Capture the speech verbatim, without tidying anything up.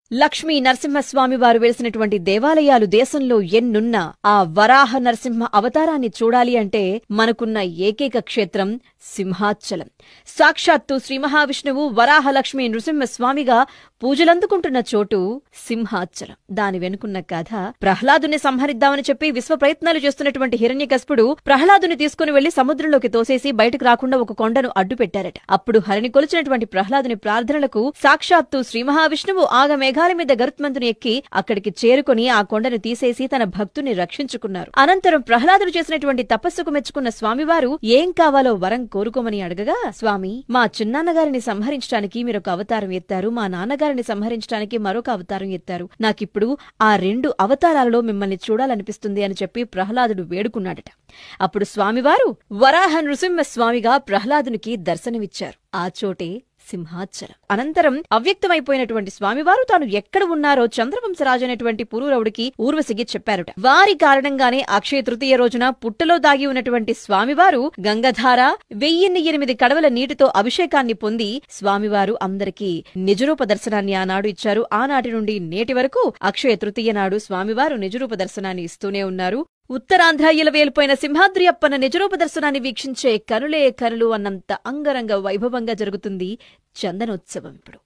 లక్ష్మీ నరసింహస్వామి వారు వెలిసినటువంటి దేవాలయాలు దేశంలో ఎన్నున్నా ఆ వరాహ నరసింహ అవతారాన్ని చూడాలి అంటే మనకున్న ఏకైక క్షేత్రం సింహాచలం. సాక్షాత్తు శ్రీ మహావిష్ణువు వరాహలక్ష్మీ నృసింహస్వామిగా పూజలందుకుంటున్న చోటు సింహాచలం. దాని వెనుకున్న కథ, ప్రహ్లాదుని సంహరిద్దామని చెప్పి విశ్వ ప్రయత్నాలు చేస్తున్నటువంటి హిరణ్యకశిపుడు ప్రహ్లాదుని తీసుకుని వెళ్లి సముద్రంలోకి తోసేసి బయటకు రాకుండా ఒక కొండను అడ్డు పెట్టారట. అప్పుడు హరిని కొలిచినటువంటి ప్రహ్లాదుని ప్రార్థనలకు సాక్షాత్తు శ్రీ మహావిష్ణువు ఆగమే మేఘాల మీద గరుత్మంతుని ఎక్కి అక్కడికి చేరుకుని ఆ కొండను తీసేసి తన భక్తుని రక్షించుకున్నారు. అనంతరం ప్రహ్లాదుడు చేసినటువంటి తపస్సుకు మెచ్చుకున్న స్వామివారు ఏం కావాలో వరం కోరుకోమని అడగగా, స్వామి, మా చిన్నాన్నగారిని సంహరించడానికి మీరొక అవతారం ఎత్తారు, మా నాన్నగారిని సంహరించడానికి మరొక అవతారం ఎత్తారు, నాకిప్పుడు ఆ రెండు అవతారాలలో మిమ్మల్ని చూడాలనిపిస్తుంది అని చెప్పి ప్రహ్లాదుడు వేడుకున్నాడట. అప్పుడు స్వామివారు వరాహ నృసింహ స్వామిగా ప్రహ్లాదునికి దర్శనమిచ్చారు. ఆ చోటే సింహాచలం. అనంతరం అవ్యక్తమైపోయినటువంటి స్వామివారు తాను ఎక్కడ ఉన్నారో చంద్రవంశరాజైనటువంటి పురూరవుడికి ఊర్వశికి చెప్పారుట. వారి కారణంగానే అక్షయ తృతీయ రోజున పుట్టలో దాగి ఉన్నటువంటి స్వామివారు గంగధార వెయ్యిన్ని ఎనిమిది కడవల నీటితో అభిషేకాన్ని పొంది స్వామివారు అందరికీ నిజరూప దర్శనాన్ని ఆనాడు ఇచ్చారు. ఆనాటి నుండి నేటి వరకు అక్షయ తృతీయ నాడు స్వామివారు నిజరూప దర్శనాన్ని ఇస్తూనే ఉన్నారు. ఉత్తరాంధ్ర ఇలవేల్పోయిన సింహాద్రి అప్పన్న నిజరూప దర్శనాన్ని వీక్షించే కనులే కనులు అన్నంత అంగరంగ వైభవంగా జరుగుతుంది చందనోత్సవం. ఇప్పుడు